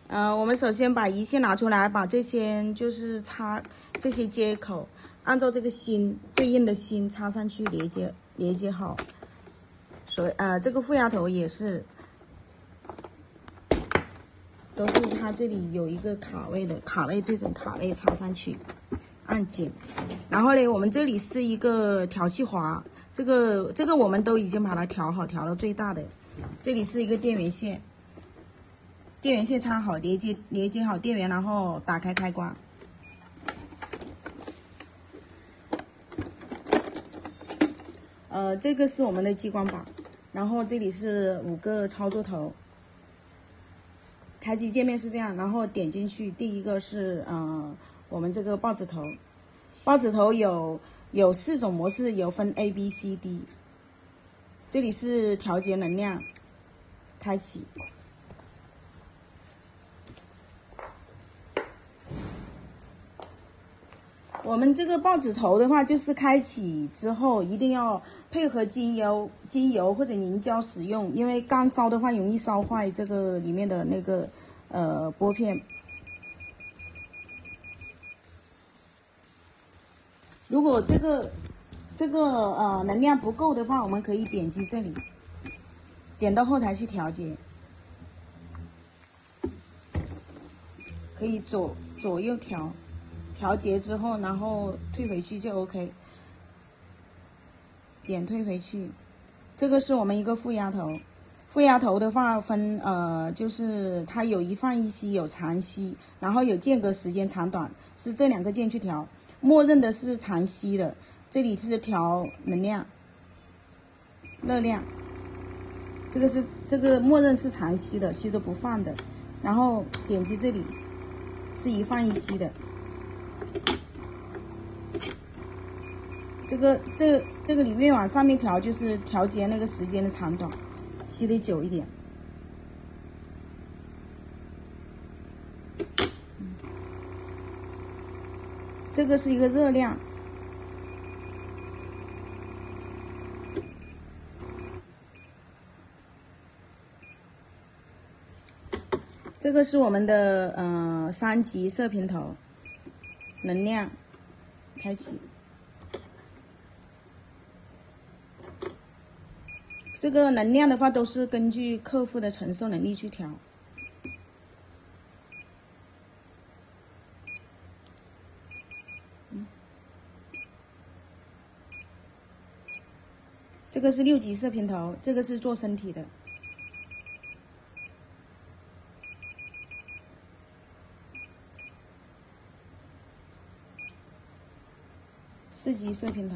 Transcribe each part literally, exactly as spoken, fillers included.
呃，我们首先把仪器拿出来，把这些就是插这些接口，按照这个芯对应的芯插上去，连接连接好。所以呃，这个负压头也是，都是它这里有一个卡位的，卡位对准卡位插上去，按紧。然后呢，我们这里是一个调气阀，这个这个我们都已经把它调好，调到最大的。这里是一个电源线。电源线插好，连接连接好电源，然后打开开关。呃，这个是我们的激光板，然后这里是五个操作头。开机界面是这样，然后点进去，第一个是呃我们这个报纸头，报纸头有有四种模式，有分 A B C D。这里是调节能量，开启。我们这个报纸头的话，就是开启之后一定要配合精油、精油或者凝胶使用，因为干烧的话容易烧坏这个里面的那个呃拨片。如果这个这个呃能量不够的话，我们可以点击这里，点到后台去调节，可以左左右调。调节之后，然后退回去就 OK。点退回去，这个是我们一个负压头。负压头的话分呃，就是它有一放一吸，有长吸，然后有间隔时间长短，是这两个键去调。默认的是长吸的，这里是调能量、热量。这个是这个默认是长吸的，吸着不放的。然后点击这里，是一放一吸的。这个这这个你越往上面调，就是调节那个时间的长短，吸得久一点。这个是一个热量，这个是我们的呃三级射频头，能量开启。这个能量的话，都是根据客户的承受能力去调。嗯，这个是六级射频头，这个是做身体的。四级射频头。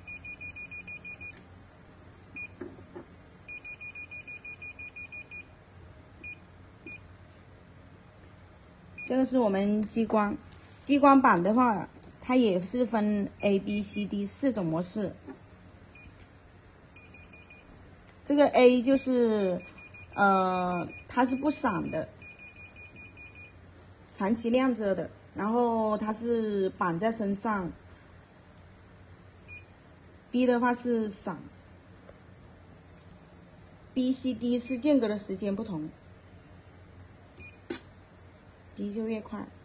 这个是我们激光，激光板的话，它也是分 A B C D 四种模式。这个 A 就是，呃，它是不闪的，长期亮着的，然后它是绑在身上。B 的话是闪 ，B、C、D 是间隔的时间不同。D 就越快。